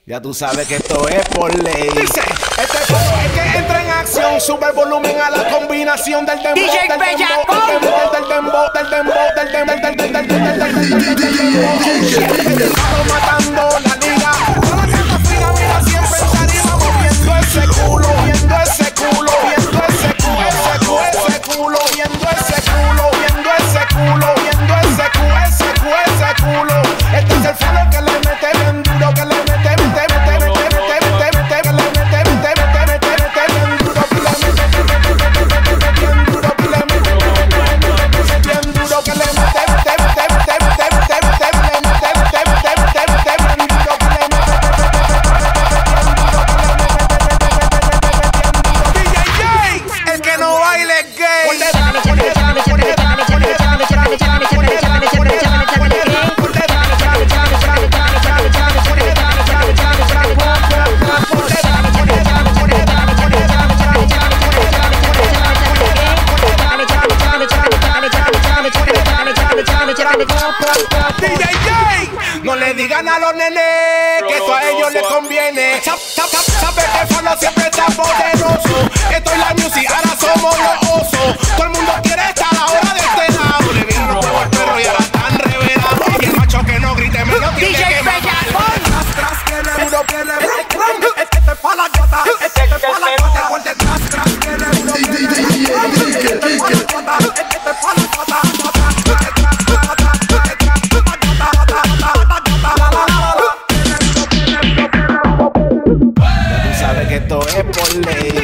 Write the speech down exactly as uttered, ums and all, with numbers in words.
Ya tú sabes que esto es por ley. Dice, este juego es que entra en acción. Sube el volumen a la combinación del dembow, D J del Bellaco. dembow, del dembow, del dembow, del dembow, del dembow, del dembow, del dembow. Estamos matando la liga. Toda la gente fina, mira, siempre en tarima, moviendo ese culo, viendo ese culo, viendo ese culo, ese culo, ese culo, viendo ese culo, viendo ese culo, viendo ese culo, ese culo, ese culo. Este es el flow que le mete bien duro, que le mete. No le digan a los nenes que esto a ellos les conviene. Sabe que Fano siempre está poderoso. Esto es la music, ahora somos los osos. Todo el mundo quiere estar ahora de este lado. Le vieron los huevos al perro y ahora están revelados. Y el macho que no grite me lo tiene que matar. Tras, tras, que le duro, que le duro. Este es pa' la gata, este es pa' la gata. Por detrás, tras, que le duro, que le duro. Este es pa' la gata, este es pa' la gata. Que esto es por ley.